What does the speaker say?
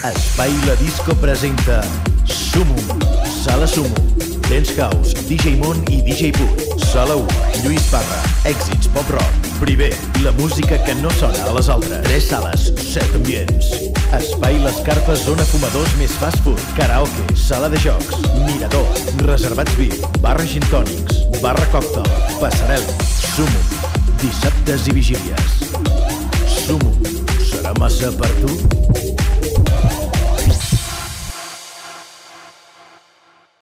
Espai La Disco presenta Sumum, Sala Sumum, Dance House, DJ Mon i DJ Puig. Sala 1, Lluís Parra, èxits pop-rock. Primer, la música que no sona a les altres. 3 sales, 7 ambients. Espai Les Carpes, zona fumadors més fast food. Karaoke, sala de jocs, mirador, reservats VIP, barra gin tònics, barra còctel, passarel·la. Sumum, dissabtes i vigílies. Sumum, serà massa per tu?